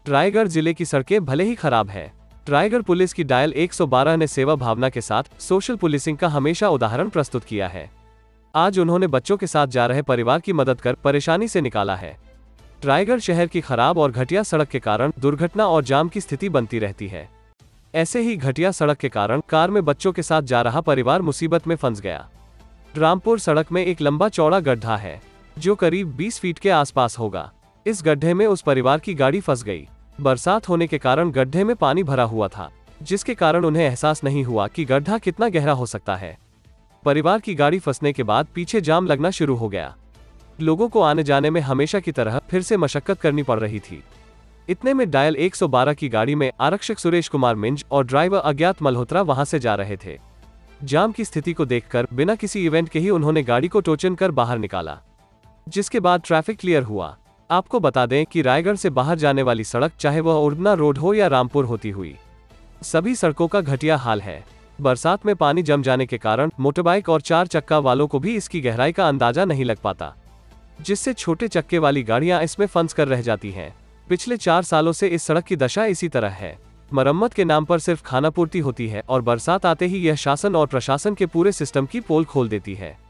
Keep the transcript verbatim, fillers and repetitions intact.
रायगढ़ जिले की सड़कें भले ही खराब है, रायगढ़ पुलिस की डायल एक सौ बारह ने सेवा भावना के साथ सोशल पुलिसिंग का हमेशा उदाहरण प्रस्तुत किया है। आज उन्होंने बच्चों के साथ जा रहे परिवार की मदद कर परेशानी से निकाला है। रायगढ़ शहर की खराब और घटिया सड़क के कारण दुर्घटना और जाम की स्थिति बनती रहती है। ऐसे ही घटिया सड़क के कारण कार में बच्चों के साथ जा रहा परिवार मुसीबत में फंस गया। रामपुर सड़क में एक लंबा चौड़ा गड्ढा है जो करीब बीस फीट के आसपास होगा। इस गड्ढे में उस परिवार की गाड़ी फंस गई। बरसात होने के कारण गड्ढे में पानी भरा हुआ था, जिसके कारण उन्हें एहसास नहीं हुआ कि गड्ढा कितना गहरा हो सकता है। परिवार की गाड़ी फंसने के बाद पीछे जाम लगना शुरू हो गया। लोगों को आने जाने में हमेशा की तरह फिर से मशक्कत करनी पड़ रही थी। इतने में डायल एक सौ बारह की गाड़ी में आरक्षक सुरेश कुमार मिंज और ड्राइवर अज्ञात मल्होत्रा वहां से जा रहे थे। जाम की स्थिति को देखकर बिना किसी इवेंट के ही उन्होंने गाड़ी को टोचन कर बाहर निकाला, जिसके बाद ट्रैफिक क्लियर हुआ। आपको बता दें कि रायगढ़ से बाहर जाने वाली सड़क, चाहे वह उड़ना रोड हो या रामपुर होती हुई, सभी सड़कों का घटिया हाल है। बरसात में पानी जम जाने के कारण मोटरबाइक और चार चक्का वालों को भी इसकी गहराई का अंदाजा नहीं लग पाता, जिससे छोटे चक्के वाली गाड़ियां इसमें फंस कर रह जाती हैं। पिछले चार सालों से इस सड़क की दशा इसी तरह है। मरम्मत के नाम पर सिर्फ खानापूर्ति होती है और बरसात आते ही यह शासन और प्रशासन के पूरे सिस्टम की पोल खोल देती है।